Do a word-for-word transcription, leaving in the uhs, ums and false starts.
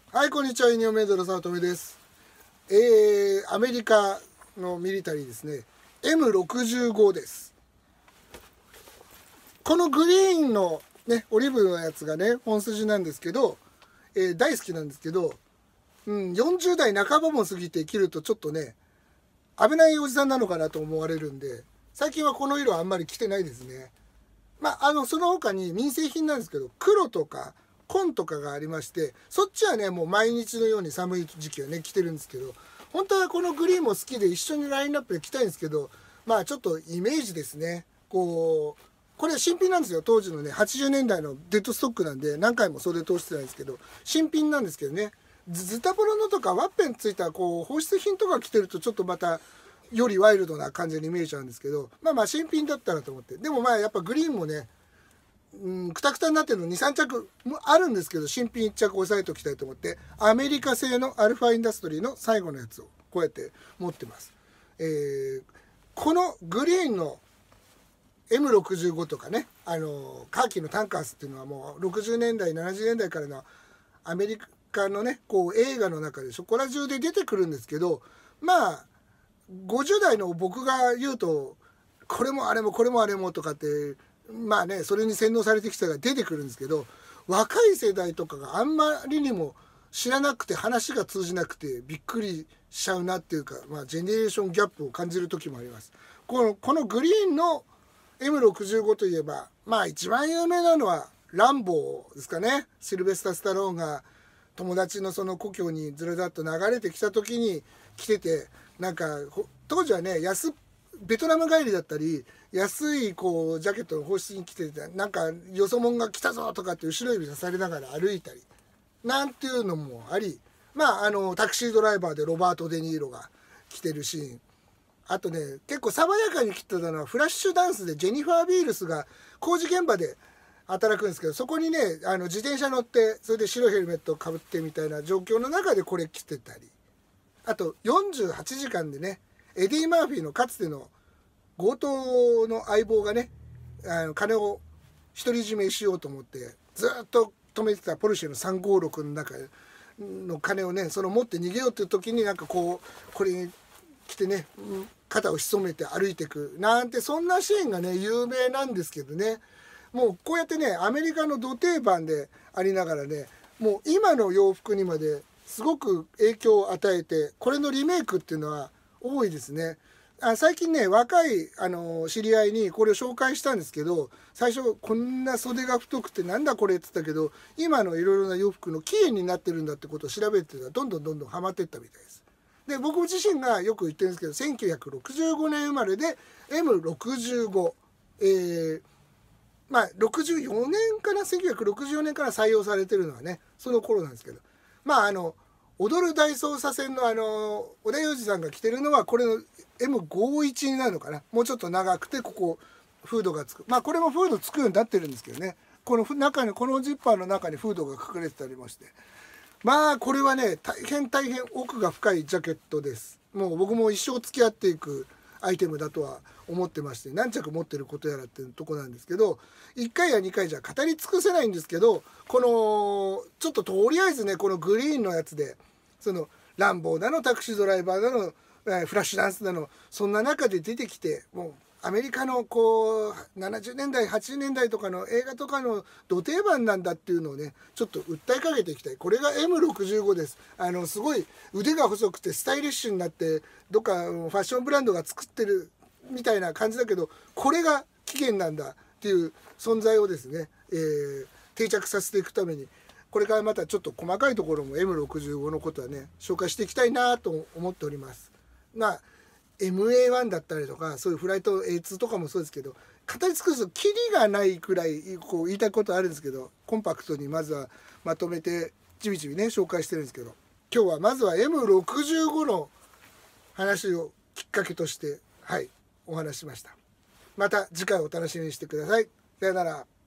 はい、こんにちは。イニオメイドの早乙女です。えー、アメリカのミリタリーですね。エムろくじゅうご です。このグリーンのね、オリーブのやつがね、本筋なんですけど、えー、大好きなんですけど、うん、よんじゅう代半ばも過ぎて着るとちょっとね、危ないおじさんなのかなと思われるんで、最近はこの色はあんまり着てないですね。まあ、あの、その他に民生品なんですけど、黒とか、紺とかがありまして、そっちはね、もう毎日のように寒い時期はね、着てるんですけど、本当はこのグリーンも好きで一緒にラインナップで着たいんですけど、まあちょっとイメージですね。こう、これ新品なんですよ。当時のね、はちじゅうねんだいのデッドストックなんで、何回も袖通してないんですけど、新品なんですけどね、ズズタボロのとかワッペンついたこう放出品とか着てるとちょっとまた、よりワイルドな感じに見えちゃうんですけど、まあまあ新品だったらと思って。でもまあやっぱグリーンもね、うん、くたくたになってるのに、さん着もあるんですけど、新品いっ着押さえておきたいと思って、アメリカ製のアルファインダストリーの最後のやつをこうやって持ってます。えー、このグリーンの エムろくじゅうご とかね、あのカーキのタンカースっていうのはもうろくじゅうねんだいななじゅうねんだいからのアメリカのねこう映画の中でそこら中で出てくるんですけど、まあごじゅう代の僕が言うとこれもあれもこれもあれもとかってまあねそれに洗脳されてきたが出てくるんですけど、若い世代とかがあんまりにも知らなくて話が通じなくてびっくりしちゃうなっていうか、まあ、ジェネレーションギャップを感じる時もあります。このこのグリーンの エムろくじゅうご といえばまあ一番有名なのはランボーですかね。シルベスタ・スタローンが友達のその故郷にずらざっと流れてきた時に来てて、なんか当時はね安ベトナム帰りだったり安いこうジャケットの方針に来てて、なんかよそ者が来たぞとかって後ろ指さされながら歩いたりなんていうのもあり、まああのタクシードライバーでロバート・デ・ニーロが来てるシーン、あとね結構爽やかに来てたのはフラッシュダンスでジェニファー・ビールスが工事現場で働くんですけど、そこにねあの自転車乗ってそれで白いヘルメットをかぶってみたいな状況の中でこれ着てたり、あとよんじゅうはちじかんでねエディ・マーフィーのかつての強盗の相棒がねあの金を独り占めしようと思ってずっと止めてたポルシェのさんごーろくの中の金をねその持って逃げようっていう時になんかこうこれに来てね肩を潜めて歩いていくなんてそんなシーンがね有名なんですけどね、もうこうやってねアメリカのど定番でありながらねもう今の洋服にまですごく影響を与えてこれのリメイクっていうのは多いですね。あ最近ね若いあの知り合いにこれを紹介したんですけど、最初こんな袖が太くてなんだこれって言ったけど今のいろいろな洋服の起源になってるんだってことを調べてたらどんどんどんどんハマっていったみたいです。で僕自身がよく言ってるんですけどせんきゅうひゃくろくじゅうごねん生まれで エムろくじゅうご、えー、まあろくじゅうよねんからせんきゅうひゃくろくじゅうよねんから採用されてるのはねその頃なんですけど、まああの踊る大捜査線のあの織田裕二さんが着てるのはこれの エムごじゅういち になるのかな、もうちょっと長くてここフードがつく、まあこれもフードつくようになってるんですけどね、この中にこのジッパーの中にフードが隠れてたりまして、まあこれはね大変大変奥が深いジャケットです。もう僕も一生付き合っていくアイテムだとは思ってまして、何着持ってることやらっていうとこなんですけど、いっかいやにかいじゃ語り尽くせないんですけど、このちょっととりあえずねこのグリーンのやつでそのランボーだのタクシードライバーだのフラッシュダンスだのそんな中で出てきて、もうアメリカのこうななじゅうねんだいはちじゅうねんだいとかの映画とかのど定番なんだっていうのをねちょっと訴えかけていきたい。これが エムろくじゅうご です。あのすごい腕が細くてスタイリッシュになってどっかファッションブランドが作ってるみたいな感じだけど、これが起源なんだっていう存在をですね、えー、定着させていくためにこれからまたちょっと細かいところも エムろくじゅうご のことはね紹介していきたいなと思っております。まあ エムエーワン だったりとかそういうフライト エーツー とかもそうですけど語り尽くすとキリがないくらいこう言いたいことあるんですけど、コンパクトにまずはまとめてちびちびね紹介してるんですけど、今日はまずは エムろくじゅうご の話をきっかけとしてはいお話ししました。また次回お楽しみにしてください。さよなら。